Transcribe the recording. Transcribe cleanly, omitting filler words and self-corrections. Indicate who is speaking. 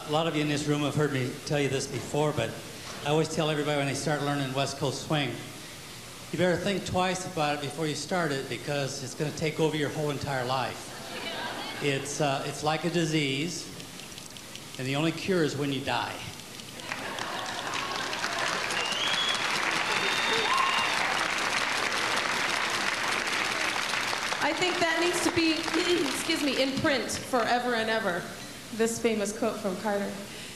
Speaker 1: A lot of you in this room have heard me tell you this before, but I always tell everybody when they start learning West Coast swing, you better think twice about it before you start it, because it's going to take over your whole entire life. It's like a disease, and the only cure is when you die.
Speaker 2: I think that needs to be, excuse me, in print forever and ever. This famous quote from Carter.